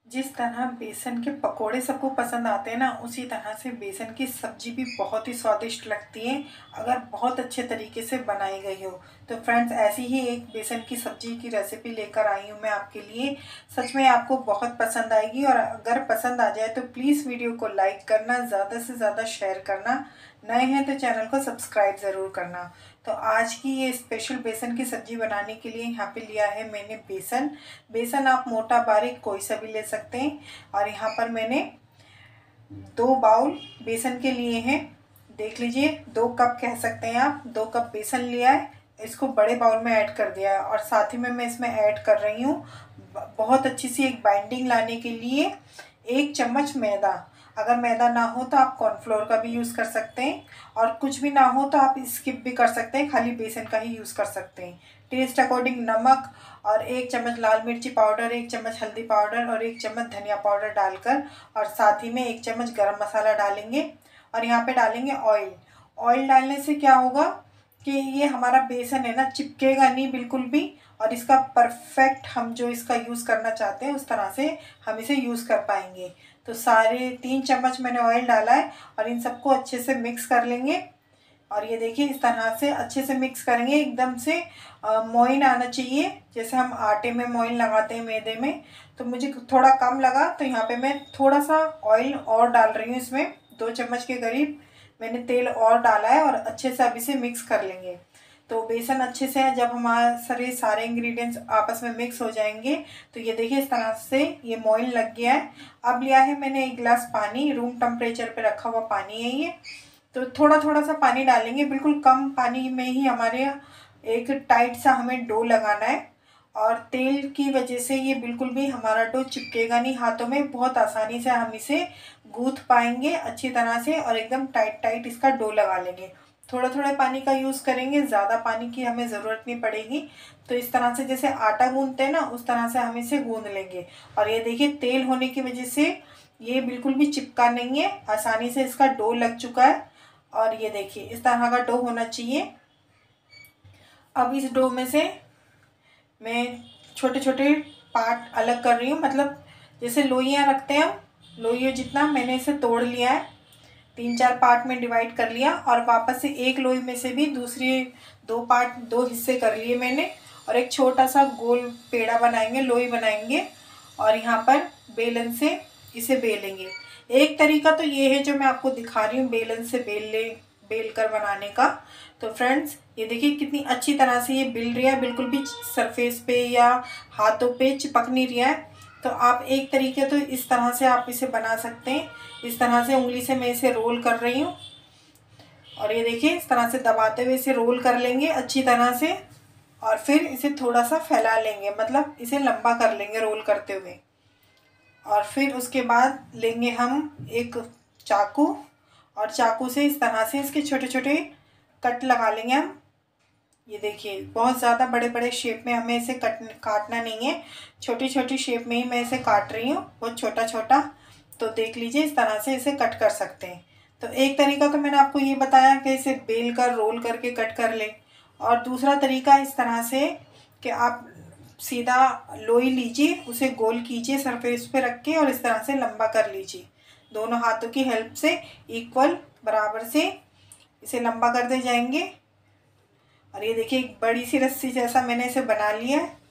जिस तरह बेसन के पकोड़े सबको पसंद आते हैं ना, उसी तरह से बेसन की सब्जी भी बहुत ही स्वादिष्ट लगती है अगर बहुत अच्छे तरीके से बनाई गई हो। तो फ्रेंड्स, ऐसी ही एक बेसन की सब्जी की रेसिपी लेकर आई हूँ मैं आपके लिए। सच में आपको बहुत पसंद आएगी, और अगर पसंद आ जाए तो प्लीज़ वीडियो को लाइक करना, ज़्यादा से ज़्यादा शेयर करना, नए हैं तो चैनल को सब्सक्राइब ज़रूर करना। तो आज की ये स्पेशल बेसन की सब्जी बनाने के लिए यहाँ पे लिया है मैंने बेसन। बेसन आप मोटा बारीक कोई सा भी ले सकते हैं। और यहाँ पर मैंने 2 बाउल बेसन के लिए हैं। देख लीजिए, 2 कप कह सकते हैं आप। 2 कप बेसन लिया है, इसको बड़े बाउल में ऐड कर दिया है। और साथ ही में मैं इसमें ऐड कर रही हूँ बहुत अच्छी सी एक बाइंडिंग लाने के लिए 1 चम्मच मैदा। अगर मैदा ना हो तो आप कॉर्नफ्लोर का भी यूज़ कर सकते हैं, और कुछ भी ना हो तो आप स्किप भी कर सकते हैं, खाली बेसन का ही यूज़ कर सकते हैं। टेस्ट अकॉर्डिंग नमक, और 1 चम्मच लाल मिर्ची पाउडर, 1 चम्मच हल्दी पाउडर और 1 चम्मच धनिया पाउडर डालकर, और साथ ही में 1 चम्मच गरम मसाला डालेंगे। और यहाँ पे डालेंगे ऑयल। ऑयल डालने से क्या होगा कि ये हमारा बेसन है ना, चिपकेगा नहीं बिल्कुल भी, और इसका परफेक्ट हम जो इसका यूज़ करना चाहते हैं उस तरह से हम इसे यूज़ कर पाएंगे। तो सारे 3 चम्मच मैंने ऑयल डाला है, और इन सबको अच्छे से मिक्स कर लेंगे। और ये देखिए, इस तरह से अच्छे से मिक्स करेंगे, एकदम से मोइन आना चाहिए, जैसे हम आटे में मोइन लगाते हैं मैदे में। तो मुझे थोड़ा कम लगा, तो यहाँ पे मैं थोड़ा सा ऑयल और डाल रही हूँ। इसमें 2 चम्मच के करीब मैंने तेल और डाला है, और अच्छे से अब इसे मिक्स कर लेंगे। तो बेसन अच्छे से है, जब हमारे सारे इंग्रेडिएंट्स आपस में मिक्स हो जाएंगे, तो ये देखिए इस तरह से ये मोइन लग गया है। अब लिया है मैंने 1 गिलास पानी, रूम टेम्परेचर पे रखा हुआ पानी है ये। तो थोड़ा थोड़ा सा पानी डालेंगे, बिल्कुल कम पानी में ही हमारे एक टाइट सा हमें डो लगाना है। और तेल की वजह से ये बिल्कुल भी हमारा डो चिपकेगा नहीं हाथों में, बहुत आसानी से हम इसे गूंथ पाएंगे अच्छी तरह से, और एकदम टाइट टाइट इसका डो लगा लेंगे। थोड़ा थोड़ा पानी का यूज़ करेंगे, ज़्यादा पानी की हमें ज़रूरत नहीं पड़ेगी। तो इस तरह से जैसे आटा गूंथते हैं ना, उस तरह से हम इसे गूंथ लेंगे। और ये देखिए, तेल होने की वजह से ये बिल्कुल भी चिपका नहीं है, आसानी से इसका डो लग चुका है। और ये देखिए, इस तरह का डो होना चाहिए। अब इस डो में से मैं छोटे छोटे पार्ट अलग कर रही हूँ, मतलब जैसे लोइयाँ रखते हैं हम, लोइयों जितना मैंने इसे तोड़ लिया है। 3-4 पार्ट में डिवाइड कर लिया, और वापस से एक लोई में से भी दूसरी 2 पार्ट, 2 हिस्से कर लिए मैंने। और एक छोटा सा गोल पेड़ा बनाएंगे, लोई बनाएंगे, और यहाँ पर बेलन से इसे बेलेंगे। एक तरीका तो ये है जो मैं आपको दिखा रही हूँ, बेलन से बेल कर बनाने का। तो फ्रेंड्स, ये देखिए कितनी अच्छी तरह से ये बिल रही है, बिल्कुल भी सरफेस पे या हाथों पे चिपक नहीं रहा है। तो आप एक तरीके तो इस तरह से आप इसे बना सकते हैं। इस तरह से उंगली से मैं इसे रोल कर रही हूँ, और ये देखिए इस तरह से दबाते हुए इसे रोल कर लेंगे अच्छी तरह से। और फिर इसे थोड़ा सा फैला लेंगे, मतलब इसे लंबा कर लेंगे रोल करते हुए। और फिर उसके बाद लेंगे हम एक चाकू, और चाकू से इस तरह से इसके छोटे छोटे कट लगा लेंगे हम। ये देखिए, बहुत ज़्यादा बड़े बड़े शेप में हमें इसे काटना नहीं है, छोटी छोटी शेप में ही मैं इसे काट रही हूँ, बहुत छोटा छोटा। तो देख लीजिए, इस तरह से इसे कट कर सकते हैं। तो एक तरीका तो मैंने आपको ये बताया कि इसे बेल कर रोल करके कट कर लें, और दूसरा तरीका इस तरह से कि आप सीधा लोई लीजिए, उसे गोल कीजिए सरफेस पे रख के, और इस तरह से लंबा कर लीजिए। दोनों हाथों की हेल्प से इक्वल बराबर से इसे लंबा करते जाएंगे। और ये देखिए, एक बड़ी सी रस्सी जैसा मैंने इसे बना लिया है।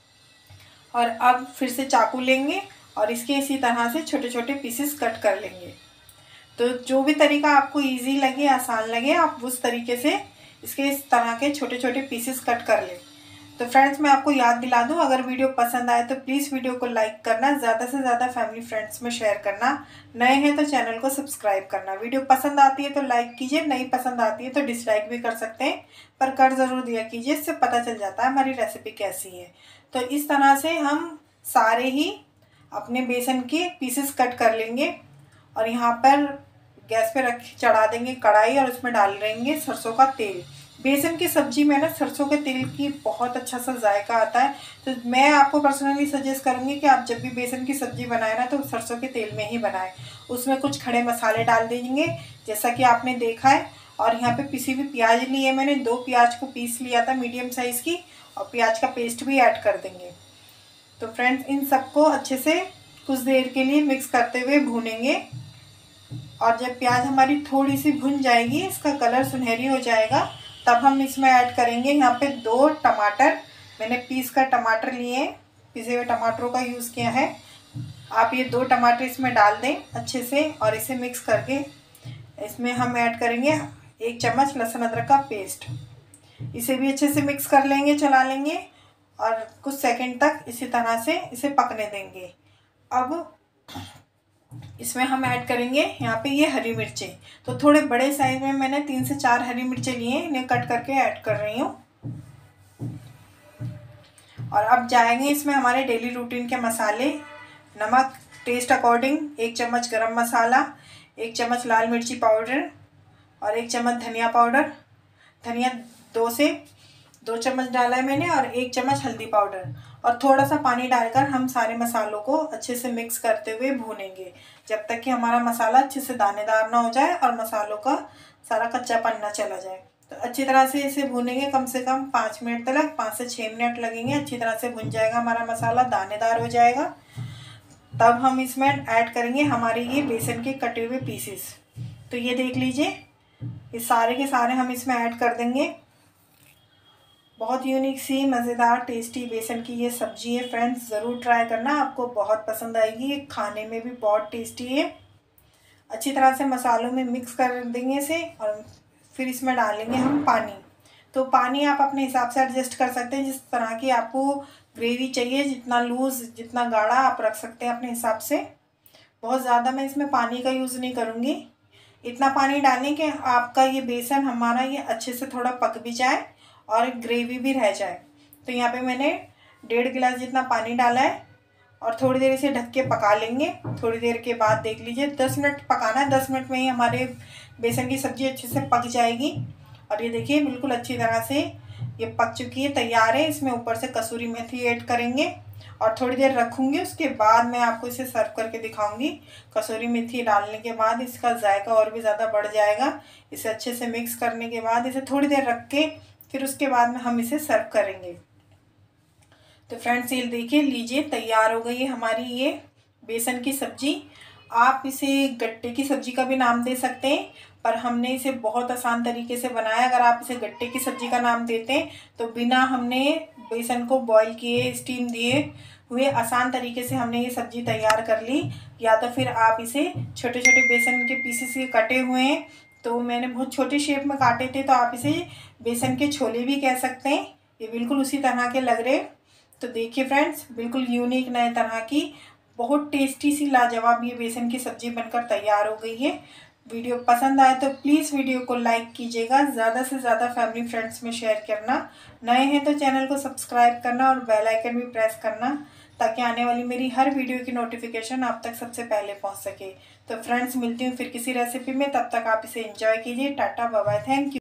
और अब फिर से चाकू लेंगे, और इसके इसी तरह से छोटे छोटे पीसेस कट कर लेंगे। तो जो भी तरीका आपको इजी लगे, आसान लगे, आप उस तरीके से इसके इस तरह के छोटे छोटे पीसेस कट कर लें। तो फ्रेंड्स, मैं आपको याद दिला दूं, अगर वीडियो पसंद आए तो प्लीज़ वीडियो को लाइक करना, ज़्यादा से ज़्यादा फैमिली फ्रेंड्स में शेयर करना, नए हैं तो चैनल को सब्सक्राइब करना। वीडियो पसंद आती है तो लाइक कीजिए, नहीं पसंद आती है तो डिसलाइक भी कर सकते हैं, पर कर ज़रूर दिया कीजिए, इससे पता चल जाता है हमारी रेसिपी कैसी है। तो इस तरह से हम सारे ही अपने बेसन के पीसेस कट कर लेंगे। और यहाँ पर गैस पे रख चढ़ा देंगे कढ़ाई, और उसमें डाल देंगे सरसों का तेल। बेसन की सब्जी में ना सरसों के तेल की बहुत अच्छा सा जायका आता है। तो मैं आपको पर्सनली सजेस्ट करूँगी कि आप जब भी बेसन की सब्जी बनाए ना, तो सरसों के तेल में ही बनाएं। उसमें कुछ खड़े मसाले डाल देंगे, जैसा कि आपने देखा है। और यहाँ पे पिसी हुई प्याज ली है मैंने, 2 प्याज को पीस लिया था मीडियम साइज़ की, और प्याज का पेस्ट भी ऐड कर देंगे। तो फ्रेंड्स, इन सबको अच्छे से कुछ देर के लिए मिक्स करते हुए भूनेंगे। और जब प्याज हमारी थोड़ी सी भुन जाएगी, इसका कलर सुनहरी हो जाएगा, तब हम इसमें ऐड करेंगे यहाँ पे 2 टमाटर। मैंने पीस का टमाटर लिए, पिसे हुए टमाटरों का यूज़ किया है। आप ये 2 टमाटर इसमें डाल दें अच्छे से और इसे मिक्स करके इसमें हम ऐड करेंगे 1 चम्मच लहसुन अदरक का पेस्ट। इसे भी अच्छे से मिक्स कर लेंगे, चला लेंगे और कुछ सेकंड तक इसी तरह से इसे पकने देंगे। अब इसमें हम ऐड करेंगे यहाँ पे ये हरी मिर्चें। तो थोड़े बड़े साइज में मैंने 3 से 4 हरी मिर्चें लिए हैं, इन्हें कट करके ऐड कर रही हूँ। और अब जाएंगे इसमें हमारे डेली रूटीन के मसाले। नमक टेस्ट अकॉर्डिंग, 1 चम्मच गरम मसाला, 1 चम्मच लाल मिर्ची पाउडर और 1 चम्मच धनिया पाउडर। धनिया 2 से 2 चम्मच डाला है मैंने और 1 चम्मच हल्दी पाउडर। और थोड़ा सा पानी डालकर हम सारे मसालों को अच्छे से मिक्स करते हुए भूनेंगे जब तक कि हमारा मसाला अच्छे से दानेदार ना हो जाए और मसालों का सारा कच्चापन ना चला जाए। तो अच्छी तरह से इसे भूनेंगे, कम से कम 5 मिनट तक, 5 से 6 मिनट लगेंगे। अच्छी तरह से भुन जाएगा हमारा मसाला, दानेदार हो जाएगा। तब हम इसमें ऐड करेंगे हमारे ये बेसन के कटे हुए पीसेस। तो ये देख लीजिए, ये सारे के सारे हम इसमें ऐड कर देंगे। बहुत यूनिक सी मज़ेदार टेस्टी बेसन की ये सब्जी है फ्रेंड्स, ज़रूर ट्राई करना, आपको बहुत पसंद आएगी। ये खाने में भी बहुत टेस्टी है। अच्छी तरह से मसालों में मिक्स कर देंगे इसे और फिर इसमें डालेंगे हम पानी। तो पानी आप अपने हिसाब से एडजस्ट कर सकते हैं, जिस तरह की आपको ग्रेवी चाहिए, जितना लूज़ जितना गाढ़ा आप रख सकते हैं अपने हिसाब से। बहुत ज़्यादा मैं इसमें पानी का यूज़ नहीं करूँगी। इतना पानी डालें कि आपका ये बेसन हमारा ये अच्छे से थोड़ा पक भी जाए और ग्रेवी भी रह जाए। तो यहाँ पे मैंने 1.5 गिलास जितना पानी डाला है और थोड़ी देर इसे ढक के पका लेंगे। थोड़ी देर के बाद देख लीजिए, 10 मिनट पकाना है। 10 मिनट में ही हमारे बेसन की सब्ज़ी अच्छे से पक जाएगी। और ये देखिए बिल्कुल अच्छी तरह से ये पक चुकी है, तैयार है। इसमें ऊपर से कसूरी मेथी ऐड करेंगे और थोड़ी देर रखूँगी, उसके बाद मैं आपको इसे सर्व करके दिखाऊंगी। कसूरी मेथी डालने के बाद इसका जायका और भी ज़्यादा बढ़ जाएगा। इसे अच्छे से मिक्स करने के बाद इसे थोड़ी देर रख के फिर उसके बाद में हम इसे सर्व करेंगे। तो फ्रेंड्स ये देखिए, लीजिए तैयार हो गई है हमारी ये बेसन की सब्जी। आप इसे गट्टे की सब्जी का भी नाम दे सकते हैं, पर हमने इसे बहुत आसान तरीके से बनाया। अगर आप इसे गट्टे की सब्जी का नाम देते हैं तो बिना हमने बेसन को बॉईल किए, स्टीम दिए हुए आसान तरीके से हमने ये सब्जी तैयार कर ली। या तो फिर आप इसे छोटे छोटे बेसन के पीसेस ये कटे हुए हैं, तो मैंने बहुत छोटे शेप में काटे थे, तो आप इसे बेसन के छोले भी कह सकते हैं। ये बिल्कुल उसी तरह के लग रहे। तो देखिए फ्रेंड्स, बिल्कुल यूनिक नए तरह की बहुत टेस्टी सी लाजवाब ये बेसन की सब्जी बनकर तैयार हो गई है। वीडियो पसंद आए तो प्लीज़ वीडियो को लाइक कीजिएगा, ज़्यादा से ज़्यादा फैमिली फ्रेंड्स में शेयर करना। नए हैं तो चैनल को सब्सक्राइब करना और बेल आइकन भी प्रेस करना, ताकि आने वाली मेरी हर वीडियो की नोटिफिकेशन आप तक सबसे पहले पहुंच सके। तो फ्रेंड्स मिलती हूँ फिर किसी रेसिपी में, तब तक आप इसे एंजॉय कीजिए। Tata bye bye, thank you.